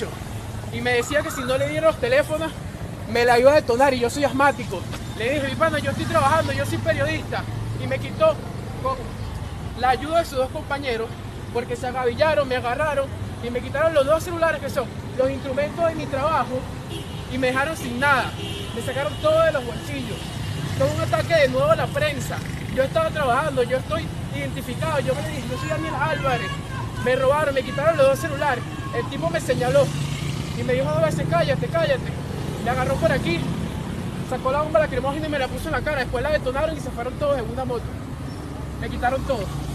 y me decía que si no le dieron los teléfonos me la iba a detonar y yo soy asmático. Le dije, mi pana, yo estoy trabajando, yo soy periodista, y me quitó con la ayuda de sus dos compañeros porque se agavillaron, me agarraron y me quitaron los dos celulares que son los instrumentos de mi trabajo y me dejaron sin nada. Me sacaron todo de los bolsillos. Todo un ataque de nuevo a la prensa. Yo estaba trabajando, yo estoy identificado, yo me dije, yo soy Daniel Álvarez. Me robaron, me quitaron los dos celulares. El tipo me señaló y me dijo dos veces, cállate, cállate. Me agarró por aquí, sacó la bomba lacrimógena y me la puso en la cara. Después la detonaron y se fueron todos en una moto. Me quitaron todo.